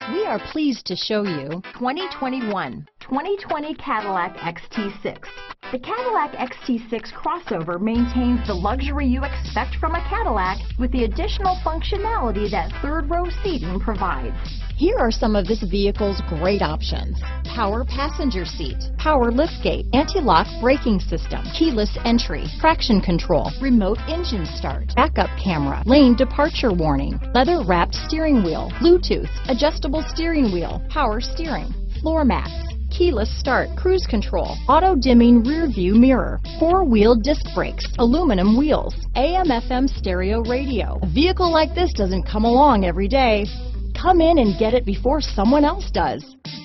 We are pleased to show you 2020 Cadillac XT6. The Cadillac XT6 crossover maintains the luxury you expect from a Cadillac with the additional functionality that third-row seating provides. Here are some of this vehicle's great options: power passenger seat, power liftgate, anti-lock braking system, keyless entry, traction control, remote engine start, backup camera, lane departure warning, leather-wrapped steering wheel, Bluetooth, adjustable steering wheel, power steering, floor mats, keyless start, cruise control, auto-dimming rear view mirror, four-wheel disc brakes, aluminum wheels, AM/FM stereo radio. A vehicle like this doesn't come along every day. Come in and get it before someone else does.